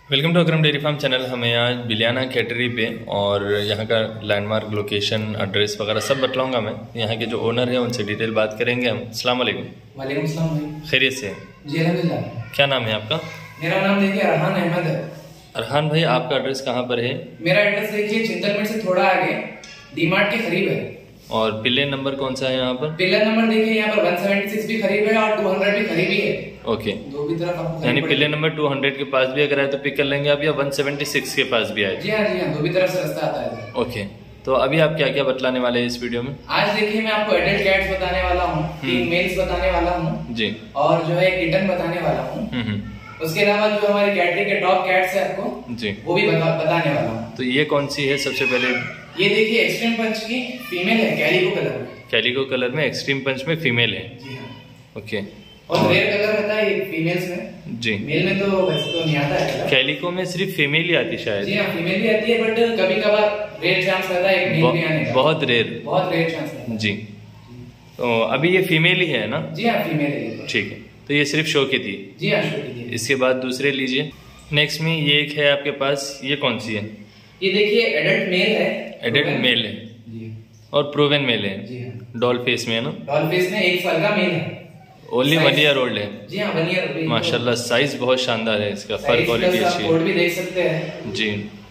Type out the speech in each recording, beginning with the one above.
Welcome to Akram dairy farm channel. हमें आज बिलियाना cattery पे और यहाँ का लैंडमार्क, लोकेशन, एड्रेस वगैरह सब बतलाऊंगा मैं। यहाँ के जो ओनर है उनसे डिटेल बात करेंगे हम। अस्सलाम वालेकुम। वालेकुम सलाम भाई। खैरियत से? जी अल्हम्दुलिल्लाह। क्या नाम है आपका? मेरा नाम देखिए अरहान अहमद है। अरहान भाई, आपका एड्रेस कहाँ पर है? मेरा एड्रेस देखिए चिंतलमेट से थोड़ा आगे डीमार्ट के करीब है। और पिलर नंबर कौन सा है यहाँ पर? पिलर नंबर देखिए यहाँ पर 176 भी करीब है और 200 भी करीब ही है। ओके, दो भी तरफ आपको यानी पिलर नंबर 200 के पास भी अगर आए तो पिक कर लेंगे आप, या 176 के पास भी आए? जी हाँ, दो भी तरफ से रास्ता आता है। ओके, तो अभी आप क्या क्या बतलाने वाले हैं इस वीडियो में? आज देखिए मैं आपको एडल्ट कैट्स बताने वाला हूँ, 3 मेल्स बताने वाला हूँ जी, और जो है किटन बताने वाला हूँ। उसके अलावा जो हमारे कैटरी के टॉप कैट्स है आपको जी, वो भी बताने वाला हूँ। तो ये कौन सी है सबसे पहले? ये देखिए एक्सट्रीम पंच की फीमेल है, कैलिको कलर में। कैलिको कलर में एक्सट्रीम पंच में फीमेल है जी हाँ। ओके, और रेयर कलर रहता है ये फीमेल्स में जी, मेल में तो वैसे तो नहीं आता है। कैलिको में सिर्फ फीमेल ही आती शायद? जी हाँ, फीमेल भी आती है, बट कभी कभार रेयर चांस रहता है एक मेल भी आने का। बहुत रेयर चांस रहता है जी। तो अभी ये फीमेल ही है ना? जी हाँ, फीमेल है। ठीक है, तो ये सिर्फ शो की थी? जी हाँ, शो की थी। इसके बाद दूसरे लीजिए। नेक्स्ट में ये एक है आपके पास, ये कौन सी है? ये देखिए एडल्ट मेल है। एडल्ट मेल है जी, और प्रूवन मेल है जी हाँ। डॉल फेस में है ना? डॉल फेस में 1 साल का मेल है। ओनली 1 ईयर ओल्ड है? जी हाँ, 1 ईयर। माशाल्लाह, साइज बहुत शानदार है इसका, फर क्वालिटी अच्छी है। कोड भी देख सकते हैं जी।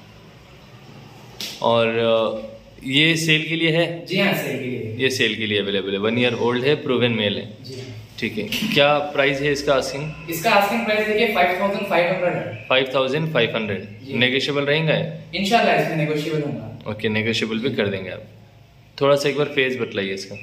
और ये सेल के लिए है? जी हाँ, सेल के लिए। ये सेल के लिए अवेलेबल है, 1 ईयर ओल्ड है, प्रूवन मेल है जी। ठीक है। क्या प्राइस है इसका आस्किंग? इसका आस्किंग प्राइस देखिए 5500 है। 5500 नेगोशिएबल रहेगा? इंशाल्लाह इसमें नेगोशिएबल होगा। ओके, नेगोशिएबल भी कर देंगे आप। थोड़ा सा एक बार फेस बतलाइए इसका।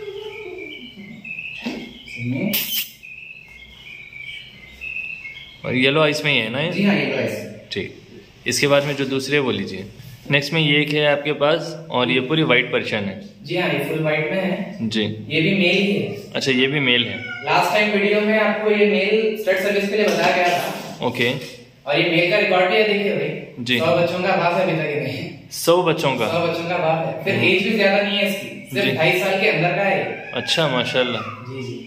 और येलो आइस में ही है ना ये? जी हाँ, येलो आइस। ठीक, इसके बाद में जो दूसरे वो लीजिए। नेक्स्ट में ये एक है आपके पास, और ये पूरी व्हाइट पर्शियन है? जी हाँ, ये फुल व्हाइट में है जी। ये भी मेल ही है। अच्छा, ये भी मेल है। लास्ट टाइम वीडियो में आपको ये मेल स्टड सर्विस के लिए बताया गया था। ओके, और ये मेल का रिकॉर्ड भी है, देखिए भाई जी। 100 बच्चों का बाप है अभी तक ये। 100 बच्चों का? 100 बच्चों का बाप है। फिर एज भी ज्यादा नहीं है इसकी, सिर्फ 2.5 साल के अंदर का है। अच्छा, माशाल्लाह। जी जी।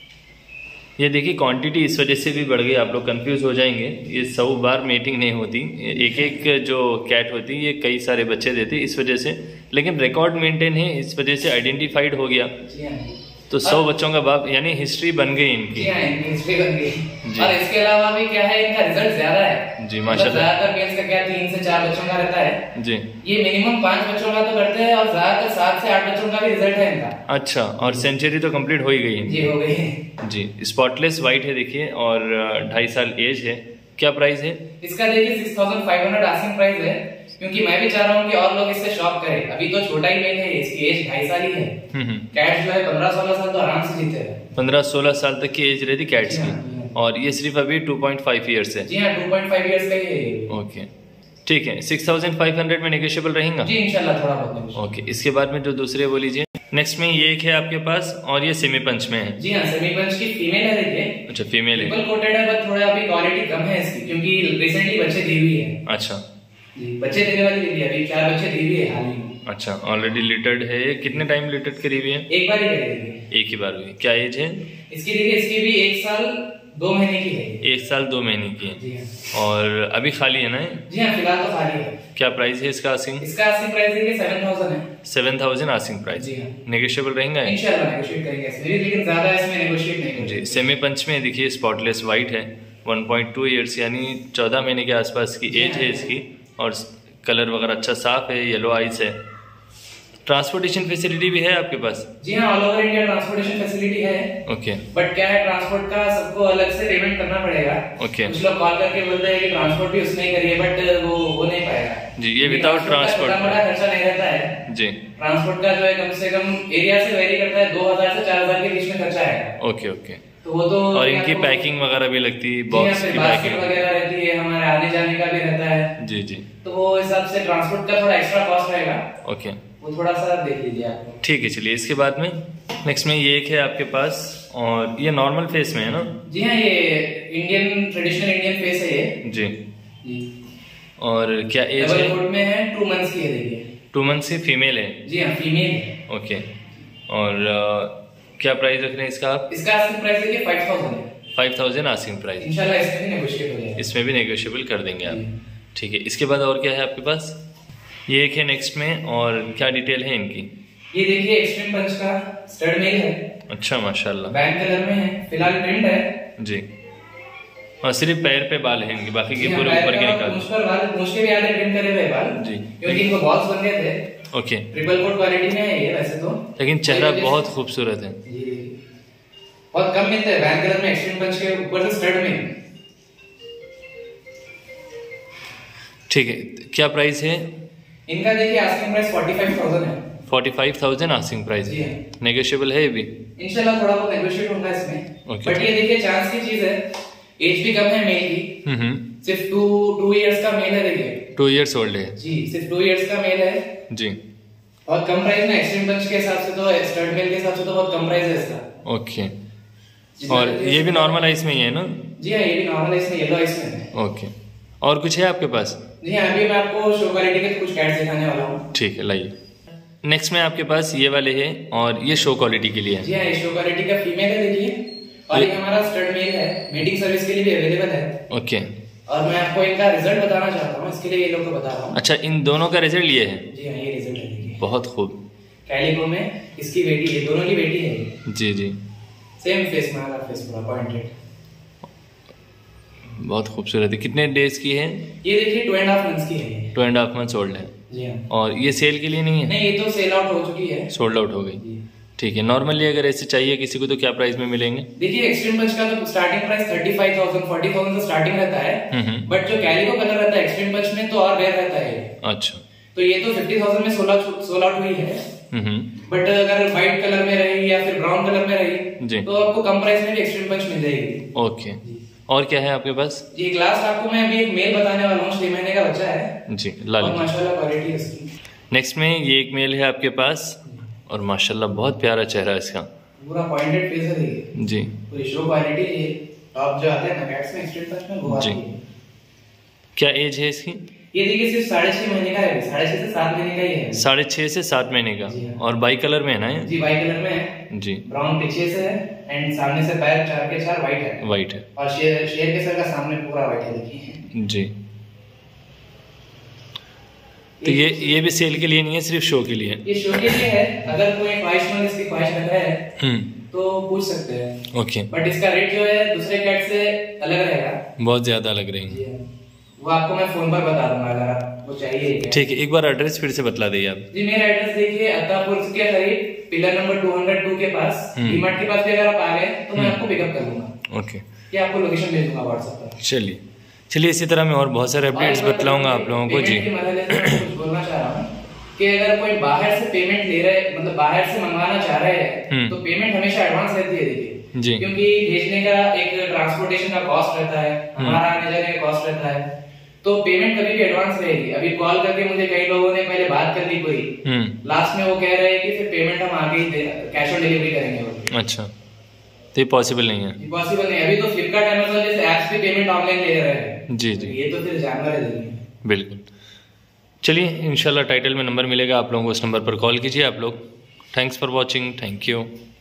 ये देखिए क्वांटिटी इस वजह से भी बढ़ गई, आप लोग कंफ्यूज हो जाएंगे। ये 100 बार मीटिंग नहीं होती, एक एक जो कैट होती है ये कई सारे बच्चे देती इस वजह से, लेकिन रिकॉर्ड मेंटेन है इस वजह से आइडेंटिफाइड हो गया। जी हाँ। तो 100 बच्चों का बाप, यानी हिस्ट्री बन गई इनकी। जी हाँ, इनकी हिस्ट्री बन गई। और इसके अलावा भी क्या है, इनका रिजल्ट ज्यादा है जी माशाल्लाह। ज्यादातर मेल्स का क्या 3 से 4 बच्चों का रहता है जी, ये मिनिमम 5 बच्चों का तो करते हैं, और ज्यादातर 7 से 8 बच्चों का भी रिजल्ट है इनका। अच्छा, और सेंचुरी तो कंप्लीट हो ही गई जी, हो गई जी। स्पॉटलेस व्हाइट है देखिए, और 2.5 साल एज है। क्या प्राइस है इसका? देखिए 6500 आस्किंग प्राइस है, क्योंकि मैं भी चाह रहा हूँ कि और लोग इससे शॉप करें। अभी तो छोटा ही मेल है, इसकी एज 2.5 साल ही है। कैट जो है 15-16 साल तो आराम से जीते हैं। 15-16 साल तक की एज रहती कैट्स की, और ये सिर्फ अभी 2.5 ईयर्स है? जी हाँ, 2.5 ईयर्स का ही है। ओके, ठीक है। 6500 में नेगोशिएबल रहेगा? जी इंशाल्लाह, थोड़ा बहुत। ओके, इसके बाद में जो दूसरे वो लीजिए। नेक्स्ट में ये एक है आपके पास, और ये सेमी पंच में है? जी हाँ, सेमी पंच की फीमेल है देखिए। अच्छा, फीमेल है। ट्रिपल कोटेड है, बट थोड़ा अभी क्वालिटी कम है इसकी, क्योंकि रिसेंटली बच्चे दी हुई है। अच्छा जी, बच्चे देने वाली दीदी अभी 4 बच्चे दी हुई है हाल ही में। अच्छा, ऑलरेडी लिटर्ड है। कितने टाइम लिटर्ड करी हुई है? एक बार ही करी, एक ही बार हुई। क्या एज है इसकी? देखिए इसकी भी 1 साल 2 महीने की है। 1 साल 2 महीने की है। जी हाँ। और अभी खाली है ना? जी हाँ, फिलहाल तो खाली है। क्या प्राइस है इसका आस्किंग? इसका आस्किंग प्राइस देखिए 7000 है। 7000 आस्किंग प्राइस? जी हाँ। नेगोशिएबल रहेगा? इंशाल्लाह नेगोशिएट करेंगे इसमें, लेकिन ज्यादा इसमें नेगोशिएट नहीं करेंगे। जी। सेमी पंच में देखिए स्पॉटलेस व्हाइट है, 1.2 ईयर्स यानी 14 महीने के आसपास की एज है इसकी, और कलर वगैरह अच्छा साफ है, येलो आइस है। ट्रांसपोर्टेशन फैसिलिटी भी है आपके पास? जी हाँ, all over India transportation facility है। ओके, बट क्या है, ट्रांसपोर्ट का सबको अलग से पेमेंट करना पड़ेगा। ओके। कुछ लोग कॉल करके बोलते हैं कि ट्रांसपोर्ट भी उसने ही करिए, बट वो हो नहीं पाएगा जी। ये विदाउट ट्रांसपोर्ट बड़ा खर्चा नहीं रहता है जी। ट्रांसपोर्ट का जो है कम से कम एरिया से वेरी करता है, 2000 से 4000 के बीच में खर्चा है। Okay okay. तो वो तो, और इनकी पैकिंग वगैरह भी लगती है, बॉक्स की पैकिंग वगैरह रहती है, हमारे आने जाने का भी रहता है जी जी। तो वो हिसाब से ट्रांसपोर्ट का थोड़ा एक्स्ट्रा कॉस्ट रहेगा। ओके, वो थोड़ा सा देख लीजिए आप। ठीक है, चलिए। इसके बाद में नेक्स्ट में ये एक है आपके पास, और ये नॉर्मल फेस में है ना? जी हाँ, ये इंडियन ट्रेडिशनल इंडियन फेस है ये जी। जी। और क्या एज है? कोड में है, 2 मंथ्स की है देखिए। 2 मंथ्स की फीमेल है? जी हाँ, फीमेल है। ओके। और क्या प्राइस रख रहे हैं इसका आप? इसका आस्किंग प्राइस देखिए 5000 है। 5000 आस्किंग प्राइस। इंशाल्लाह इसमें भी नेगोशिएट हो जाएगा। इसमें भी नेगोशिएबल कर देंगे आप। ठीक है, इसके बाद और क्या है आपके पास? ये एक है नेक्स्ट में, और क्या डिटेल है इनकी? ये देखिए एक्सट्रीम पंच का स्टड मेल है। अच्छा माशाल्लाह, बैंक कलर में है, फिलहाल प्रिंट है जी। और सिर्फ पैर पे बाल हैं इनके, बाकी के पूरे ऊपर के निकाल। मुझ के भी आधे प्रिंट करे हुए बाल जी, क्योंकि इनको बॉल्स बन गए थे। ओके, ट्रिपल कोट क्वालिटी में है ये वैसे तो, लेकिन चेहरा बहुत खूबसूरत है। बहुत कम मिलते हैं बैंक कलर में एक्सट्रीम पंच के ऊपर से स्टड में। ठीक है, क्या प्राइस है इनका? देखिए आस्किंग प्राइस 45,000 है। 45,000 आस्किंग प्राइस है, नेगोशिएबल है ये भी इंशाल्लाह, थोड़ा बहुत नेगोशिएट होगा इसमें। बट ये देखिए चांस की चीज है, एज भी कम है मेल की, सिर्फ 2 इयर्स का मेल है। देखिए 2 इयर्स ओल्ड है जी, सिर्फ 2 इयर्स का मेल है जी। और कम प्राइस में एक्सट्रीम पंच के हिसाब से तो, स्टड मेल के हिसाब से तो बहुत कम प्राइस है इसका। ओके, और ये भी नॉर्मल आइस में ही है ना? जी हाँ, ये भी नॉर्मल आइस में, येलो आइस में है। ओके, और कुछ है आपके पास? जी हाँ, अभी मैं आपको शो क्वालिटी के कुछ कैट्स दिखाने वाला हूँ। ठीक है, लाइए। नेक्स्ट में आपके पास ये वाले हैं, और ये शो क्वालिटी के लिए है। जी हाँ, ये शो क्वालिटी का फीमेल है देखिए, और ये हमारा स्टड मेल है, मीटिंग सर्विस के लिए भी अवेलेबल है। ओके, और मैं आपको इनका रिजल्ट बताना चाहता हूँ, इसके लिए ये लोग को बता रहा हूँ। अच्छा, इन दोनों का रिजल्ट ये है? जी हाँ, ये रिजल्ट है देखिए, बहुत खूब। कैलिको में इसकी बेटी है, दोनों की बेटी है जी जी, सेम फेस में, अलग फेस पूरा पॉइंटेड, बहुत खूबसूरत है। कितने डेज की है ये? देखिए 2.5 मंथ्स की है। 2.5 मंथ्स ओल्ड है जी हाँ। और ये सेल के लिए नहीं है? नहीं, ये तो सेल आउट हो चुकी है, सोल्ड आउट हो गई। ठीक है, नॉर्मली अगर ऐसे चाहिए किसी को तो क्या प्राइस में मिलेंगे? देखिए एक्सट्रीम पंच का तो स्टार्टिंग प्राइस 35,000 40,000 से स्टार्टिंग रहता है, बट जो कैलिको कलर रहता है एक्सट्रीम पंच में तो और रेयर रहता है। अच्छा, तो ये तो 50,000 में सोल्ड आउट हुई है। बट अगर व्हाइट कलर में रही या फिर ब्राउन कलर में रही तो आपको कम प्राइस में भी एक्सट्रीम पंच मिल जाएगी। ओके, और क्या है आपके पास? ये लास्ट आपको मैं अभी एक मेल बताने वाला हूँ, 6 महीने का बच्चा है जी, लाल माशाल्लाह क्वालिटी है इसकी। नेक्स्ट में ये एक मेल है आपके पास, और माशाल्लाह बहुत प्यारा चेहरा है इसका, पूरा पॉइंटेड फेस है देखिए जी, पूरी शो क्वालिटी है। टॉप जो आते हैं ना कैट्स में एक्सट्रीम पंच में वो आती है। क्या एज है इसकी? ये देखिए सिर्फ 6.5 महीने का है, 6.5 से 7 महीने का ही है। 6.5 से 7 महीने का, और बाई कलर में है ना? जी, बाई कलर में है जी, ब्राउन पीछे से है एंड सामने से पैर 4 के 4 व्हाइट है। व्हाइट है, और शेर के सर का सामने पूरा व्हाइट है देखिए जी। तो ये भी सेल के लिए नहीं है, सिर्फ शो के लिए? ये शो के लिए है, अगर कोई ख्वाहिशमंद इसकी ख्वाहिश रखता है तो पूछ सकते हैं। ओके, बट इसका रेट जो है दूसरे कैट से अलग रहेगा, बहुत ज्यादा अलग रहेंगे। वो आपको मैं फोन पर बता दूंगा अगर आपको चाहिए। ठीक है, एक बार एड्रेस फिर से बतला दीजिए आप। जी, मेरा एड्रेस देखिए अत्तापुर के करीब पिलर नंबर 202 के पास, डीमार्ट के पास भी अगर आप आ गए तो मैं आपको पिकअप कर लूंगा। ओके, ये आपको लोकेशन भेज दूंगा व्हाट्सएप पर। चलिए इसी तरह मैं और बहुत सारे अपडेट्स बतलाऊंगा आप लोगों को। जी, कुछ बोलना चाह रहा हूँ कि अगर कोई बाहर से पेमेंट ले रहे, मतलब बाहर से मंगवाना चाह रहे हैं तो पेमेंट हमेशा एडवांस रहती है देखिए जी, क्योंकि भेजने का एक ट्रांसपोर्टेशन का कॉस्ट रहता है, हमारा आने जाने का कॉस्ट रहता है, तो पेमेंट कभी भी एडवांस रहेगी। अभी कॉल करके मुझे कई लोगों ने पहले बात कर ली कोई, लास्ट में वो कह रहे हैं कि फिर पेमेंट हम आगे ही कैश ऑन डिलीवरी करेंगे। अच्छा, तो ये पॉसिबल नहीं है? पॉसिबल नहीं, अभी तो फ्लिपकार्ट अमेज़न जैसे ऐप्स पे पेमेंट ऑनलाइन ले रहे हैं। जी जी, ये तो फिर जानवर है। बिल्कुल। चलिए इंशाल्लाह टाइटल में नंबर मिलेगा, आप लोगों को उस नंबर पर कॉल कीजिए आप लोग। Thanks for watching, thank you.